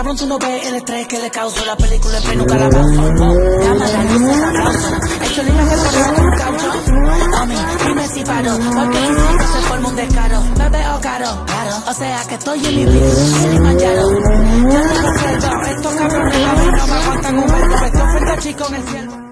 Cabrón, tú no ves el estrés que le causo la película en nunca la pauso. Llama la luz de la causa. Hecho libre que corrió con un caucho. Mami, dime si paro, porque si sigo se forma un descaro. Me veo caro, o sea que estoy en mi vida sin manchado. Yo no lo pierdo, estos cabrones a mí no me aguantan un verbo. Estoy frente al chico en el cielo.